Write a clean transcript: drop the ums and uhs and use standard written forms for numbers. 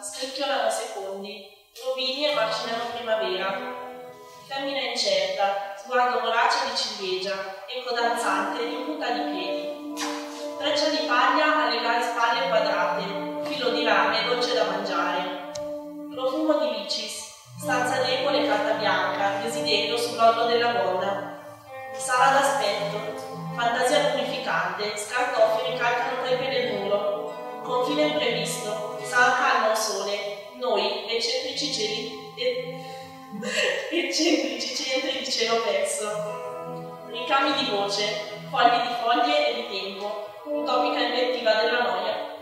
scricchiolano secondi, rovini e macinano primavera. Femmina incerta, sguardo vorace di ciliegia, eco danzante in punta di piedi. Treccia di paglia alle grandi spalle quadrate, filo di rame dolce da mangiare. Profumo di licis, stanza debole e carta bianca, desiderio sull'orlo della gonna. Sala d'aspetto, fantasia lubrificante, scartoffili calcano crepe del muro. Confine imprevisto, sala calma o sole, noi, eccentrici centri di cielo perso. Ricami di voce, fogli di foglie e di tempo, utopica invettiva della noia.